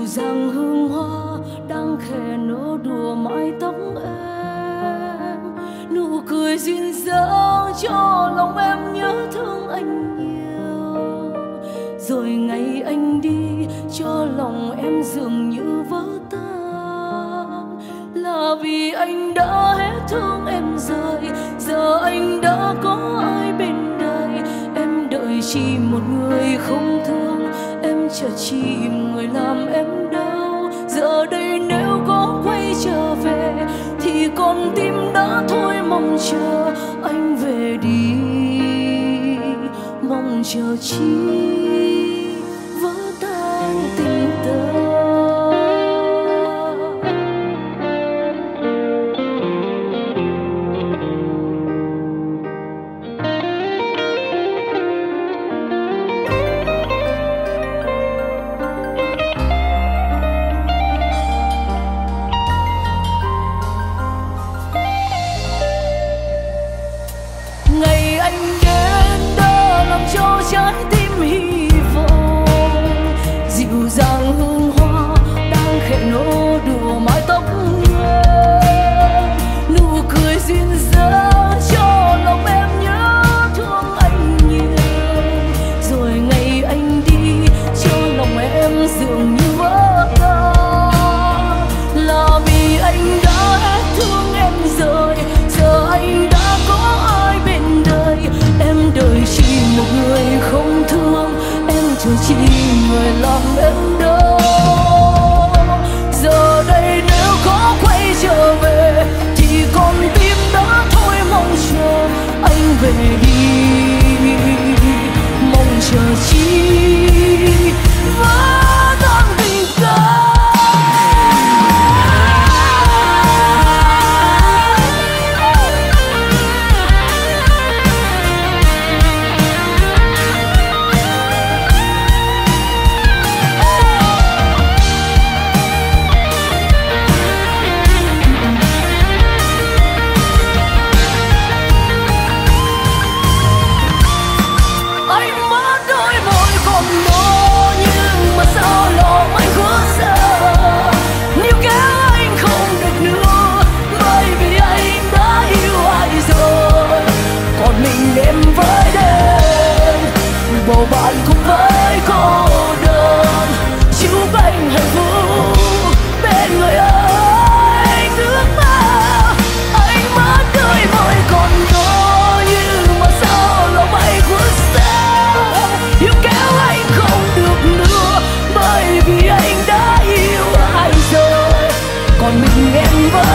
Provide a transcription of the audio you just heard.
dàng hương hoa đang khẽ nở đùa mái tóc em, nụ cười duyên dáng cho lòng em nhớ thương anh nhiều. Rồi ngày anh đi cho lòng em dường như vỡ tan, là vì anh đã hết thương em rồi. Giờ anh đã có ai bên đời, em đợi chỉ một người không thương, em chờ chỉ người làm em đau. Giờ đây nếu có quay trở về thì con tim đã thôi mong chờ anh về đi, mong chờ chi vỡ tan tình tơ. Trái tim hy vọng dịu dàng hương hoa đang khẽ nở đùa mái tóc em, nụ cười duyên dáng cho lòng em nhớ thương anh nhiều. Rồi ngày anh đi cho lòng em dường như vỡ tan, là vì anh đã hết thương em rồi. Giờ anh đã có ai bên đời, em đợi chỉ một người không thương, em chờ chỉ người làm em đau. Giờ đây nếu có quay trở về thì con tim đã thôi mong chờ anh về đi, mong chờ chi vỡ tan tình ca. Bầu bạn cùng với cô đơn, chúc anh hạnh phúc bên người anh ước mơ. Anh mất đôi môi còn đó nhưng mà sao lòng anh khuất xa, yêu kéo anh không được nữa bởi vì anh đã yêu ai rồi, còn mình em vẫn